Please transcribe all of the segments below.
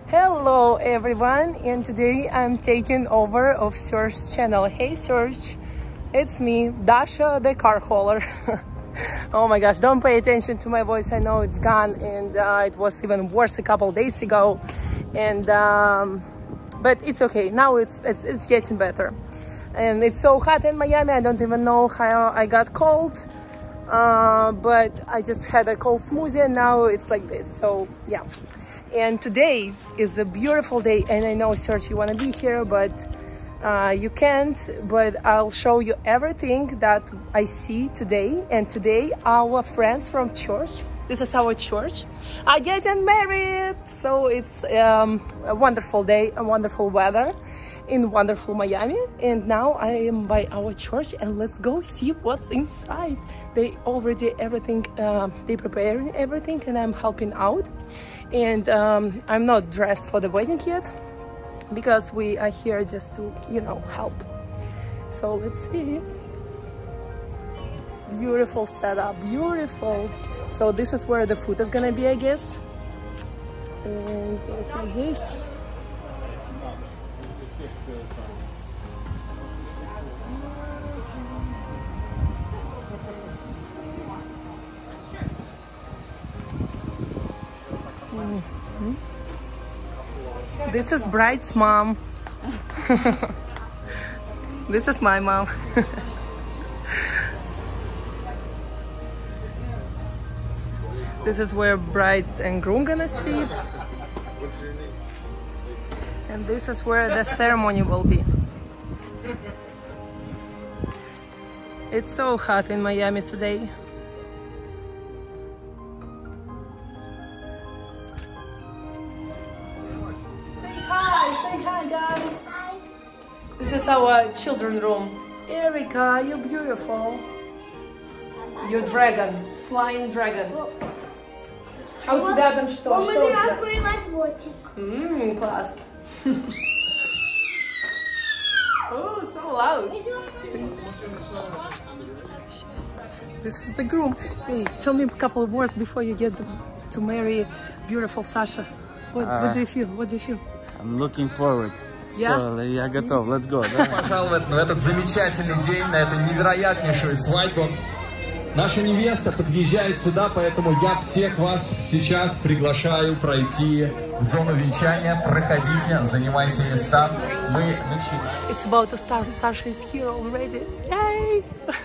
Hello everyone, and today I'm taking over of Serge channel. Hey Serge, it's me, Dasha the car hauler. Oh my gosh, don't pay attention to my voice. I know it's gone, and it was even worse a couple days ago. And but it's okay. Now it's getting better. And it's so hot in Miami. I don't even know how I got cold. But I just had a cold smoothie, and now it's like this. So yeah. And today is a beautiful day, and I know, Serge, you want to be here, but you can't. But I'll show you everything that I see today. And today our friends from church, this is our church, are getting married. So it's a wonderful day, a wonderful weather in wonderful Miami. And now I am by our church, and let's go see what's inside. They already everything, they preparing everything, and I'm helping out. And I'm not dressed for the wedding yet, because we are here just to, you know, help. So let's see. Beautiful setup, beautiful. So this is where the food is gonna be, I guess. And it's like this. This is bride's mom. This is my mom. This is where bride and groom gonna sit. And this is where the ceremony will be. It's so hot in Miami today. Hi guys. Hi. This is our children's room. Erica, you're beautiful. You're dragon, flying dragon. А у тебя там что? Что у тебя? Класс. Oh, so loud. This is the groom. Hey, tell me a couple of words before you get to marry beautiful Sasha. What do you feel? What do you feel? I'm looking forward. Yeah? Я готов. Let's go. Пожаловать на этот замечательный день, на эту невероятнейшую свадьбу. Наша невеста подъезжает сюда, поэтому я всех вас сейчас приглашаю пройти в зону венчания. Проходите, занимайте места. Мы начинаем. It's about to start. Sasha is here already. Yay!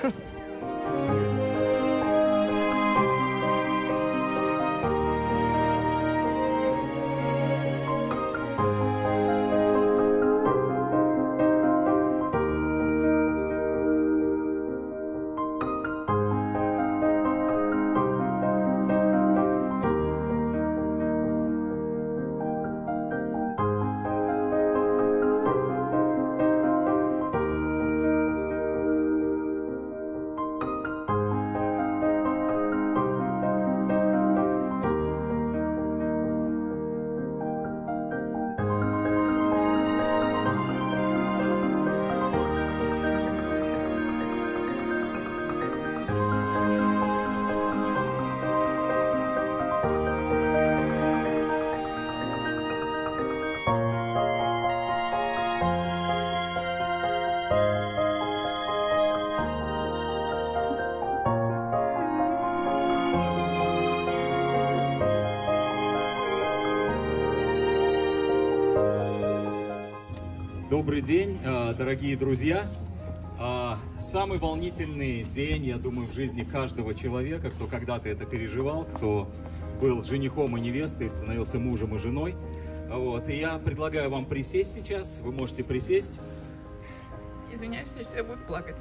Добрый день, дорогие друзья. Самый волнительный день, я думаю, в жизни каждого человека, кто когда-то это переживал, кто был женихом и невестой, становился мужем и женой. Вот. И я предлагаю вам присесть сейчас. Вы можете присесть. Извиняюсь, все будут плакать.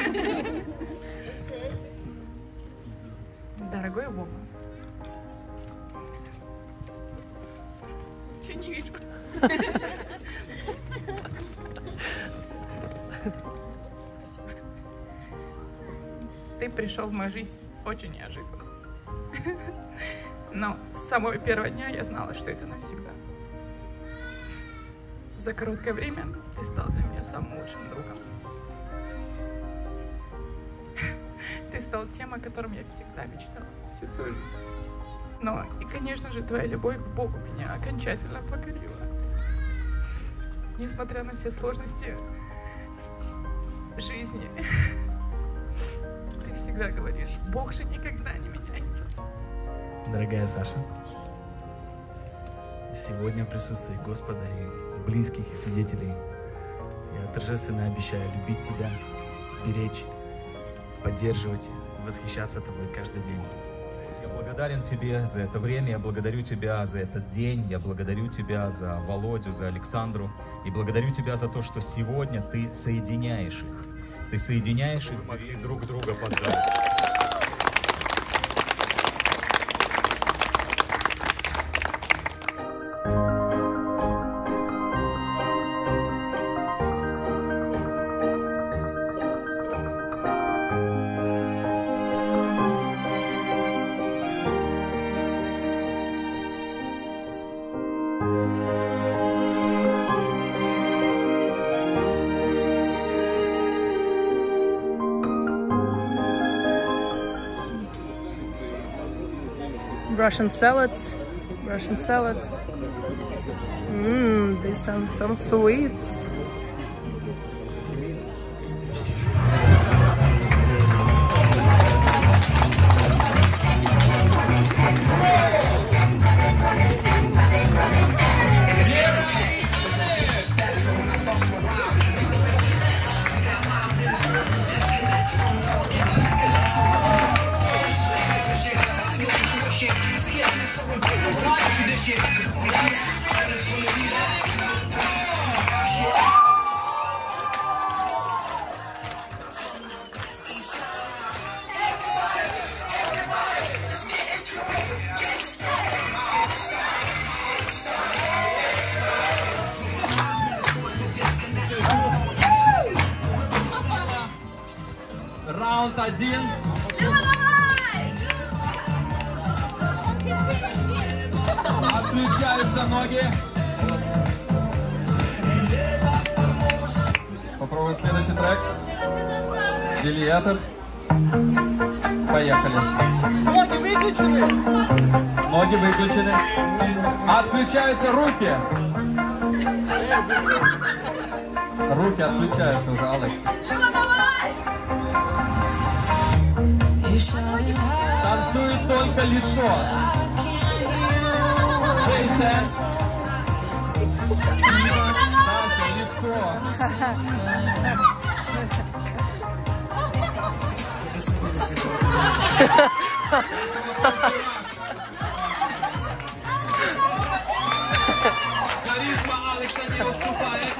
Дорогой Бог. Ничего не вижу. Ты пришел в мою жизнь очень неожиданно. Но с самого первого дня я знала, что это навсегда. За короткое время ты стал для меня самым лучшим другом. Ты стал тем, о котором я всегда мечтала всю свою жизнь. Но и, конечно же, твоя любовь к Богу меня окончательно покорила. несмотря на все сложности жизни, ты всегда говоришь, Бог же никогда не меняется. Дорогая Саша, сегодня в присутствии Господа и близких, и свидетелей я торжественно обещаю любить тебя, беречь, поддерживать, восхищаться тобой каждый день. Я благодарен тебе за это время, я благодарю тебя за этот день, я благодарю тебя за Володю, за Александру, и благодарю тебя за то, что сегодня ты соединяешь их. Ты соединяешь их, могли друг друга поздравить. Russian salads. There's some sweets. Раунд 1. Отключаются ноги. Попробуем следующий трек. Или этот. Поехали. Ноги выключены. Ноги выключены. Отключаются руки. Руки отключаются уже, Алекс. Танцует только лицо. Face dance. Тася, лицо. Харизма Алекса не уступает.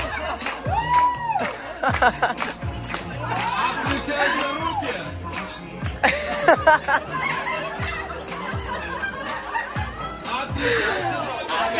Отключаются руки. Отключаются руки.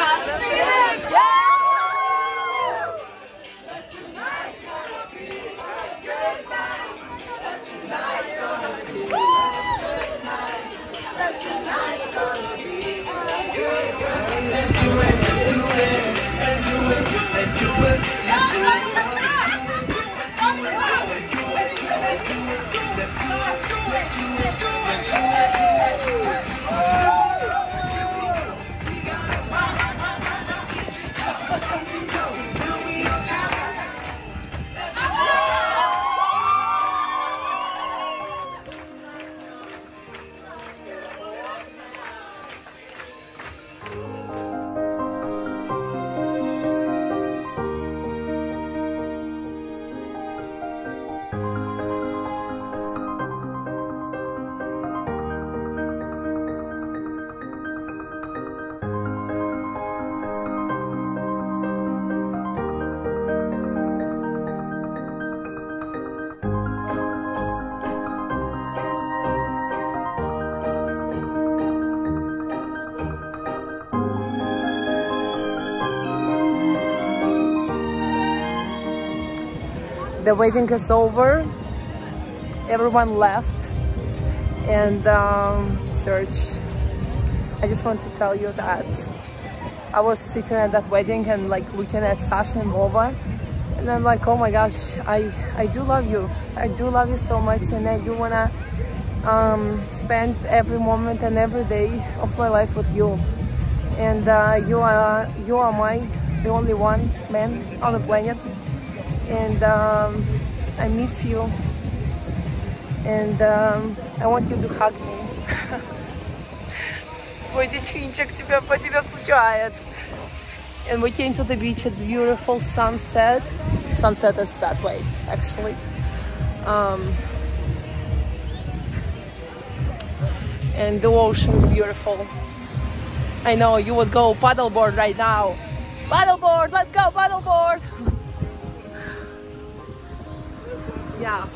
The wedding is over, everyone left, and Serge, I just want to tell you that I was sitting at that wedding and like looking at Sasha and Vova, and I'm like, oh my gosh, I do love you. I do love you so much, and I do wanna spend every moment and every day of my life with you. And you are my the only one man on the planet, and I miss you, and I want you to hug me. Твой дельфинчик по тебе скучает. And we came to the beach. It's beautiful sunset. Sunset is that way, actually. And the ocean's beautiful. I know you would go paddleboard right now. Paddleboard, let's go paddleboard. Yeah.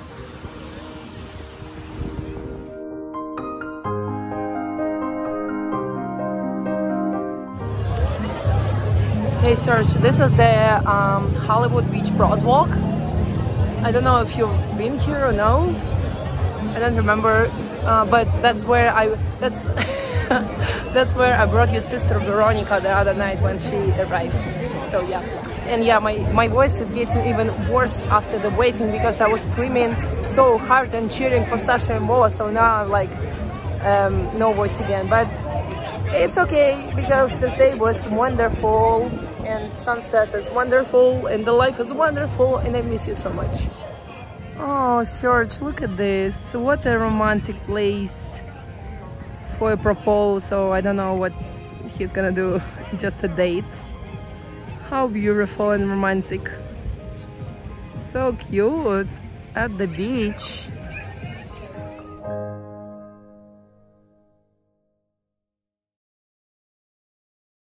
Hey Serge, this is the Hollywood Beach Broadwalk. I don't know if you've been here or no. I don't remember, but that's where that's where I brought your sister Veronica the other night when she arrived. So yeah, and yeah, my voice is getting even worse after the waiting because I was screaming so hard and cheering for Sasha and Moa. So now I'm like no voice again, but it's okay because this day was wonderful. And sunset is wonderful, and the life is wonderful, and I miss you so much. Oh, Serge, look at this. What a romantic place for a proposal. I don't know what he's gonna do, just a date. How beautiful and romantic. So cute at the beach.